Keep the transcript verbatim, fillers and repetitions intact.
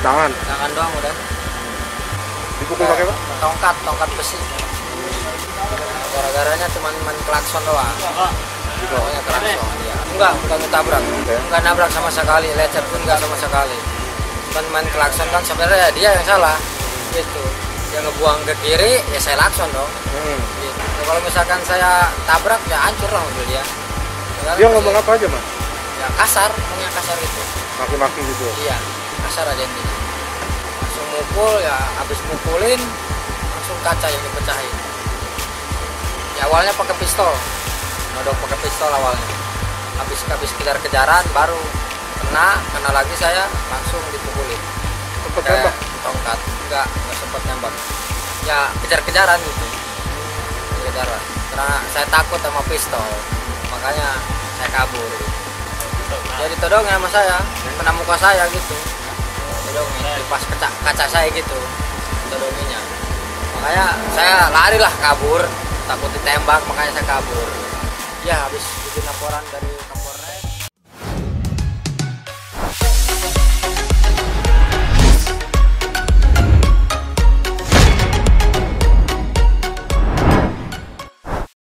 tangan? Tangan doang udah. Dipukul pakai apa? Tongkat, tongkat besi. Gara-garanya cuma main klakson doang. Pokoknya klakson, ya. Enggak, bukan ngetabrak. Enggak nabrak sama sekali, lecet pun enggak sama sekali. Cuman main klakson kan sebenarnya dia yang salah. Gitu. Yang ngebuang ke kiri, ya saya klakson dong. Hmm. Gitu. Nah, kalau misalkan saya tabrak, ya hancur lah mobil dia. Ya, Dia ngomong apa aja, Mas? Ya kasar, ngomongnya kasar itu. Maki-maki gitu. Iya, kasar aja intinya. Langsung mukul, ya habis mukulin, langsung kaca yang dipecahin. Ya awalnya pakai pistol, nodok pakai pistol awalnya. Habis habis kejar-kejaran, baru kena, kena lagi saya langsung dipukulin. Sempat Kayak tembak? tongkat, enggak, enggak sempat nembak. Ya kejar-kejaran gitu, kejar-kejaran. Karena saya takut sama pistol, makanya saya kabur. Gitu. Jadi todongnya sama saya, kena muka saya gitu. Todongnya di pas kaca, kaca saya gitu, todonginya. Makanya saya lari lah kabur, takut ditembak, makanya saya kabur. Ya habis bikin laporan dari